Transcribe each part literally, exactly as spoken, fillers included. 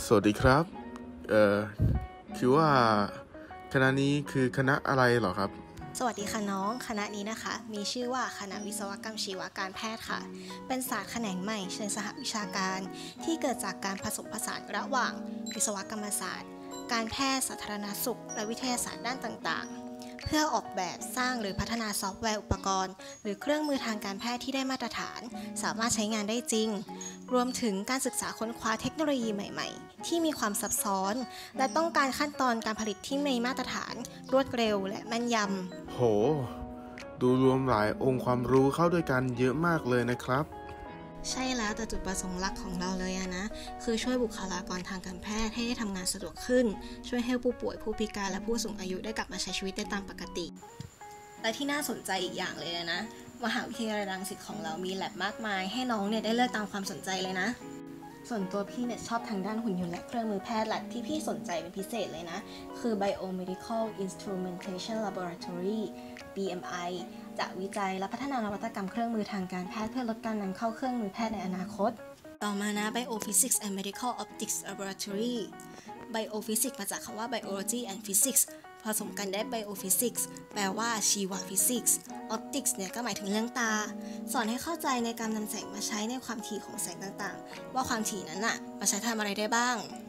สวัสดีครับเอ่อคือว่าคณะนี้คือคณะอะไรเหรอครับสวัสดีค่ะน้องคณะนี้นะคะมีชื่อว่าคณะวิศวกรรมชีวการแพทย์ค่ะเป็นศาสตร์แขนงใหม่เชิงสหวิชาการที่เกิดจากการผสมผสานระหว่างวิศวกรรมศาสตร์การแพทย์สาธารณสุขและวิทยาศาสตร์ด้านต่างๆเพื่อออกแบบสร้างหรือพัฒนาซอฟต์แวร์อุปกรณ์หรือเครื่องมือทางการแพทย์ที่ได้มาตรฐานสามารถใช้งานได้จริงรวมถึงการศึกษาค้นคว้าเทคโนโลยีใหม่ๆที่มีความซับซ้อนและต้องการขั้นตอนการผลิตที่มีมาตรฐานรวดเร็วและแม่นยำโหดูรวมหลายองค์ความรู้เข้าด้วยกันเยอะมากเลยนะครับใช่แล้วแต่จุดประสงค์หลักของเราเลยนะคือช่วยบุคลากรทางการแพทย์ให้ได้ทำงานสะดวกขึ้นช่วยให้ผู้ป่วยผู้พิการและผู้สูงอายุได้กลับมาใช้ชีวิตได้ตามปกติและที่น่าสนใจอีกอย่างเลยนะมหาวิทยาลัยรังสิตของเรามีแลบมากมายให้น้องเนี่ยได้เลือกตามความสนใจเลยนะส่วนตัวพี่เนี่ยชอบทางด้านหุ่นยนต์และเครื่องมือแพทย์แหละที่พี่สนใจเป็นพิเศษเลยนะคือ Biomedical Instrumentation Laboratory บี เอ็ม ไอ จะวิจัยและพัฒนานวัตกรรมเครื่องมือทางการแพทย์เพื่อลดการนำเข้าเครื่องมือแพทย์ในอนาคตต่อมานะ Biophysics and Medical Optics Laboratory Biophysics มาจากคำว่า Biology and Physics ผสมกันได้ Biophysics แปลว่าชีวฟิสิกส์ Optics เนี่ยก็หมายถึงเรื่องตาสอนให้เข้าใจในการนำแสงมาใช้ในความถี่ของแสงต่างๆว่าความถี่นั้นน่ะมาใช้ทำอะไรได้บ้าง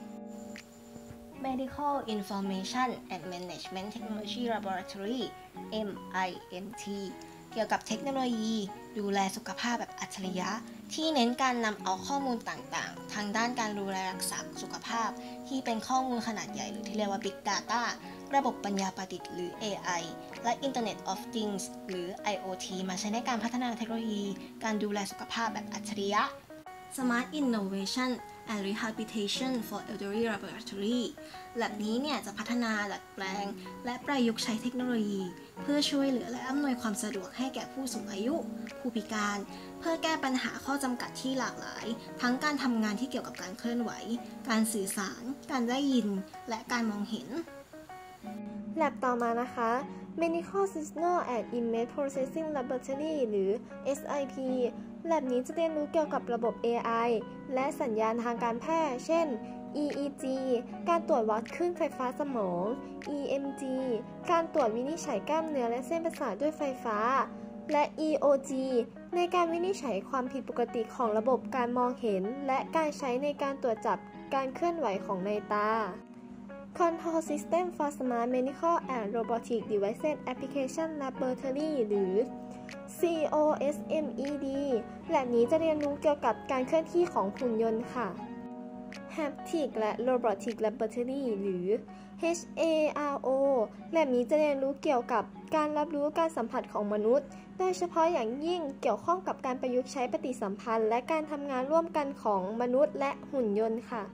Medical Information and Management Technology Laboratory เอ็ม ไอ เอ็ม ที เกี่ยวกับเทคโนโลยีดูแลสุขภาพแบบอัจฉริยะที่เน้นการนำเอาข้อมูลต่างๆทางด้านการดูแลรักษาสุขภาพที่เป็นข้อมูลขนาดใหญ่หรือที่เรียกว่า Big Data ระบบปัญญาประดิษฐ์หรือ เอ ไอ และ Internet of Things หรือ ไอ โอ ที มาใช้ในการพัฒนาเทคโนโลยีการดูแลสุขภาพแบบอัจฉริยะ Smart Innovation and Rehabilitation for Elderly Laboratory แลบนี้เนี่ยจะพัฒนาดัดแปลงและประยุกต์ใช้เทคโนโลยีเพื่อช่วยเหลือและอำนวยความสะดวกให้แก่ผู้สูงอายุผู้พิการเพื่อแก้ปัญหาข้อจำกัดที่หลากหลายทั้งการทำงานที่เกี่ยวกับการเคลื่อนไหวการสื่อสารการได้ยินและการมองเห็นแลบต่อมานะคะ Medical Signal and Image Processing Laboratory หรือ เอส ไอ พี แลบนี้จะเรียนรู้เกี่ยวกับระบบ เอ ไอ และสัญญาณทางการแพทย์เช่น อี อี จี การตรวจวัดคลื่นไฟฟ้าสมอง อี เอ็ม จี การตรวจวินิจฉัยกล้ามเนื้อและเส้นประสาทด้วยไฟฟ้าและ อี โอ จี ในการวินิจฉัยความผิดปกติของระบบการมองเห็นและการใช้ในการตรวจจับการเคลื่อนไหวของในตาControl System for Smart Medical and Robotic Devices Application Laboratory หรือ ซี โอ เอส เอ็ม อี ดี แลบนี้จะเรียนรู้เกี่ยวกับการเคลื่อนที่ของหุ่นยนต์ค่ะ Haptic และ Robotic Laboratory หรือ เอช เอ อาร์ โอ แลบนี้จะเรียนรู้เกี่ยวกับการรับรู้การสัมผัสของมนุษย์โดยเฉพาะอย่างยิ่งเกี่ยวข้องกับการประยุกต์ใช้ปฏิสัมพันธ์และการทำงานร่วมกันของมนุษย์และหุ่นยนต์ค่ะ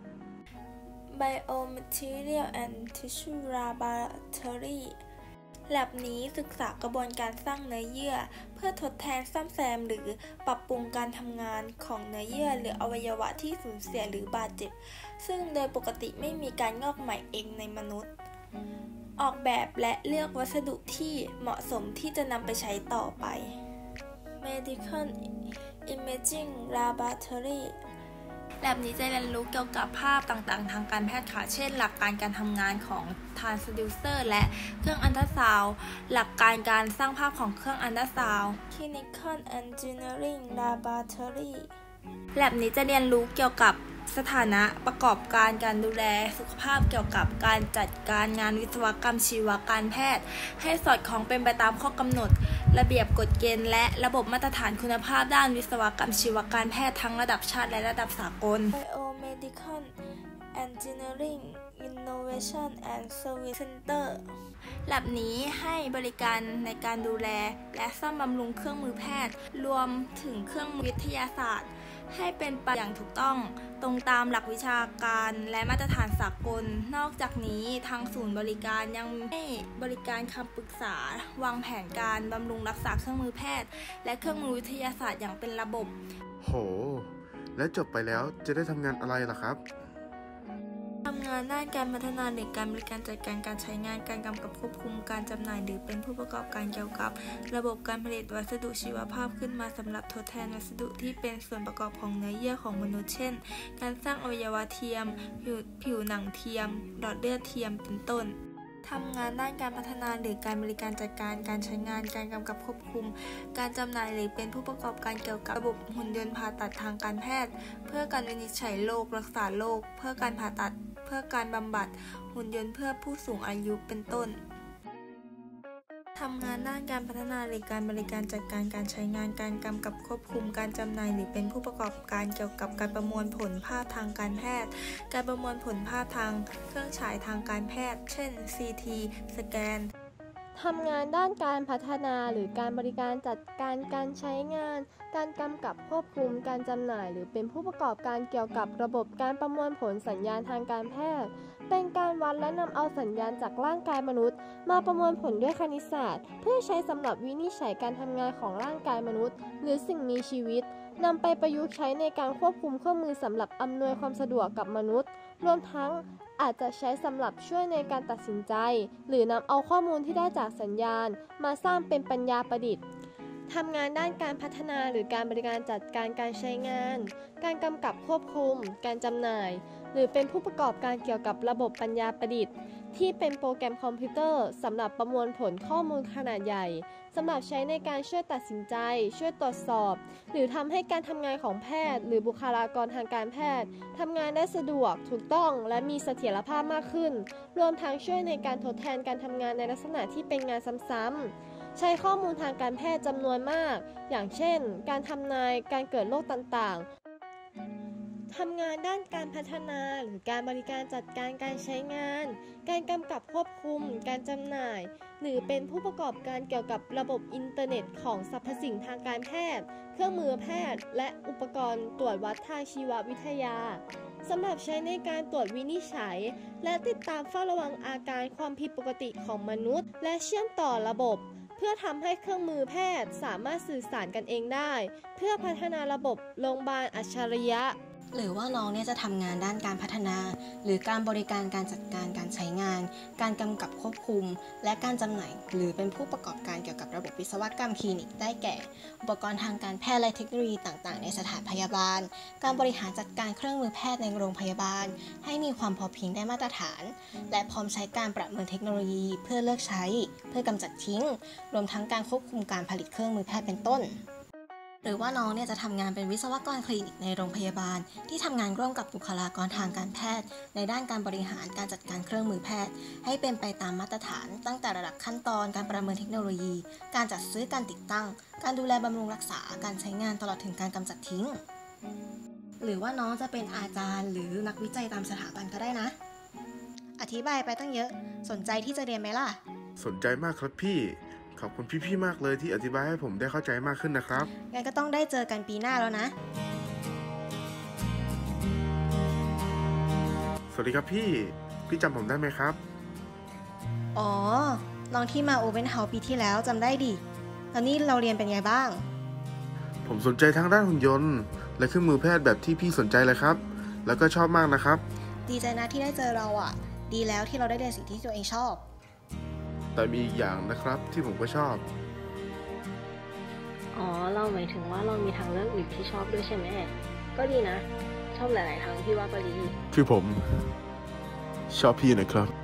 Biomaterial and Tissue Laboratory แลบนี้ศึกษากระบวนการสร้างเนื้อเยื่อเพื่อทดแทนซ่อมแซมหรือปรับปรุงการทำงานของเนื้อเยื่อหรืออวัยวะที่สูญเสียหรือบาดเจ็บซึ่งโดยปกติไม่มีการงอกใหม่เองในมนุษย์ออกแบบและเลือกวัสดุที่เหมาะสมที่จะนำไปใช้ต่อไป Medical Imaging Laboratoryแลบนี้จะเรียนรู้เกี่ยวกับภาพต่างๆทางการแพทย์ค่ะเช่นหลักการการทำงานของ Transducer และเครื่องอัลตราซาวด์หลักการการสร้างภาพของเครื่องอัลตราซาวด์ Clinical Engineering Laboratory แลบนี้จะเรียนรู้เกี่ยวกับสถานะประกอบการการดูแลสุขภาพเกี่ยวกับการจัดการงานวิศวกรรมชีวการแพทย์ให้สอดคล้องเป็นไปตามข้อกำหนดระเบียบกฎเกณฑ์และระบบมาตรฐานคุณภาพด้านวิศวกรรมชีวการแพทย์ทั้งระดับชาติและระดับสากล Biomedical Engineering Innovation and Service Center แลบนี้ให้บริการในการดูแลและซ่อมบำรุงเครื่องมือแพทย์รวมถึงเครื่องมือวิทยาศาสตร์ให้เป็นไปอย่างถูกต้องตรงตามหลักวิชาการและมาตรฐานสากลนอกจากนี้ทางศูนย์บริการยังให้บริการคำปรึกษาวางแผนการบำรุงรักษาเครื่องมือแพทย์และเครื่องมือวิทยาศาสตร์อย่างเป็นระบบโหและจบไปแล้วจะได้ทำงานอะไรล่ะครับทำงานด้านการพัฒนาหรือการบริการจัดการการใช้งานการกำกับควบคุมการจำหน่ายหรือเป็นผู้ประกอบการเกี่ยวกับระบบการผลิตวัสดุชีวภาพขึ้นมาสำหรับทดแทนวัสดุที่เป็นส่วนประกอบของเนื้อเยื่อของมนุษย์เช่นการสร้างอวัยวะเทียมผิวผิวหนังเทียมหลอดเลือดเทียมเป็นต้นทำงานด้านการพัฒนาหรือการบริการจัดการการใช้งานการกำกับควบคุมการจำหน่ายหรือเป็นผู้ประกอบการเกี่ยวกับระบบหุ่นยนต์ผ่าตัดทางการแพทย์เพื่อการวินิจฉัยโรครักษาโรคเพื่อการผ่าตัดเพื่อการบำบัดหุ่นยนต์เพื่อผู้สูงอายุเป็นต้นทำงานด้านการพัฒนาหรือการบริการจัดการการใช้งานการกำกับควบคุมการจำหน่ายหรือเป็นผู้ประกอบการเกี่ยวกับการประมวลผลภาพทางการแพทย์การประมวลผลภาพทางเครื่องฉายทางการแพทย์เช่น ซี ที สแกนทำงานด้านการพัฒนาหรือการบริการจัดการการใช้งานการกำกับควบคุมการจำหน่ายหรือเป็นผู้ประกอบการเกี่ยวกับระบบการประมวลผลสัญญาณทางการแพทย์เป็นการวัดและนำเอาสัญญาณจากร่างกายมนุษย์มาประมวลผลด้วยคณิตศาสตร์เพื่อใช้สำหรับวินิจฉัยการทำงานของร่างกายมนุษย์หรือสิ่งมีชีวิตนำไปประยุกต์ใช้ในการควบคุมเครื่องมือสำหรับอำนวยความสะดวกกับมนุษย์รวมทั้งอาจจะใช้สำหรับช่วยในการตัดสินใจหรือนำเอาข้อมูลที่ได้จากสัญญาณมาสร้างเป็นปัญญาประดิษฐ์ทำงานด้านการพัฒนาหรือการบริการจัดการการใช้งานการกำกับควบคุมการจำหน่ายหรือเป็นผู้ประกอบการเกี่ยวกับระบบปัญญาประดิษฐ์ที่เป็นโปรแกรมคอมพิวเตอร์สำหรับประมวลผลข้อมูลขนาดใหญ่สำหรับใช้ในการช่วยตัดสินใจช่วยตรวจสอบหรือทำให้การทำงานของแพทย์หรือบุคลากรทางการแพทย์ทำงานได้สะดวกถูกต้องและมีเสถียรภาพมากขึ้นรวมทั้งช่วยในการทดแทนการทำงานในลักษณะที่เป็นงานซ้ำๆใช้ข้อมูลทางการแพทย์จำนวนมากอย่างเช่นการทำนายการเกิดโรคต่างๆทำงานด้านการพัฒนาหรือการบริการจัดการการใช้งานการกำกับควบคุมการจำหน่ายหรือเป็นผู้ประกอบการเกี่ยวกับระบบอินเทอร์เน็ตของสรรพสิ่งทางการแพทย์เครื่องมือแพทย์และอุปกรณ์ตรวจวัดทางชีววิทยาสำหรับใช้ในการตรวจวินิจฉัยและติดตามเฝ้าระวังอาการความผิดปกติของมนุษย์และเชื่อมต่อระบบเพื่อทำให้เครื่องมือแพทย์สามารถสื่อสารกันเองได้เพื่อพัฒนาระบบโรงพยาบาลอัจฉริยะหรือว่าน้องเนี่ยจะทำงานด้านการพัฒนาหรือการบริการการจัดการการใช้งานการกำกับควบคุมและการจำหน่ายหรือเป็นผู้ประกอบการเกี่ยวกับระบบวิศวกรรมคลินิกได้แก่อุปกรณ์ทางการแพทย์และเทคโนโลยีต่างๆในสถานพยาบาลการบริหารจัดการเครื่องมือแพทย์ในโรงพยาบาลให้มีความพอเพียงได้มาตรฐานและพร้อมใช้การประเมินเทคโนโลยีเพื่อเลือกใช้เพื่อกำจัดทิ้งรวมทั้งการควบคุมการผลิตเครื่องมือแพทย์เป็นต้นหรือว่าน้องเนี่ยจะทำงานเป็นวิศวกรคลินิกในโรงพยาบาลที่ทำงานร่วมกับบุคลากรทางการแพทย์ในด้านการบริหารการจัดการเครื่องมือแพทย์ให้เป็นไปตามมาตรฐานตั้งแต่ระดับขั้นตอนการประเมินเทคโนโลยีการจัดซื้อการติดตั้งการดูแลบำรุงรักษาการใช้งานตลอดถึงการกำจัดทิ้งหรือว่าน้องจะเป็นอาจารย์หรือนักวิจัยตามสถาบันก็ได้นะอธิบายไปตั้งเยอะสนใจที่จะเรียนไหมล่ะสนใจมากครับพี่ขอบคุณพี่ๆมากเลยที่อธิบายให้ผมได้เข้าใจมากขึ้นนะครับงั้นก็ต้องได้เจอกันปีหน้าแล้วนะสวัสดีครับพี่พี่จำผมได้ไหมครับอ๋อน้องที่มาโอเว่นเฮาส์ปีที่แล้วจำได้ดิตอนนี้เราเรียนเป็นไงบ้างผมสนใจทางด้านหุ่นยนต์และเครื่องมือแพทย์แบบที่พี่สนใจเลยครับแล้วก็ชอบมากนะครับดีใจนะที่ได้เจอเราอ่ะดีแล้วที่เราได้เรียนสิ่งที่ตัวเองชอบแต่มีอีกอย่างนะครับที่ผมก็ชอบอ๋อเราหมายถึงว่าเรามีทางเลือกอื่นที่ชอบด้วยใช่ไหมก็ดีนะชอบหลายๆทางพี่ว่าก็ดีคือผมชอบพี่นะครับ